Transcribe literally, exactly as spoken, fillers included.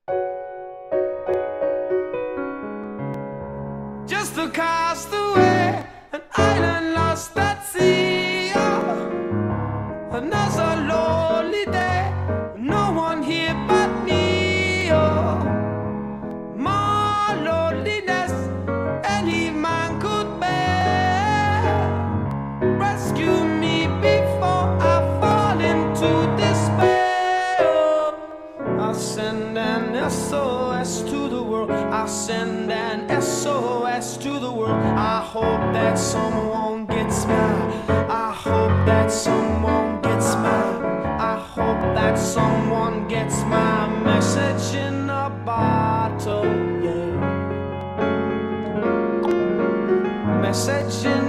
Just a castaway, an island lost at sea. Oh, another lonely day, no one here but me. Oh, more loneliness any man could bear. Rescue me before I fall into despair. Oh, I'll send an S O S to the world. I'll send an S O S to the world. I hope that someone gets mine. I hope that someone gets mine. I hope that someone gets my message in a bottle, yeah. Message in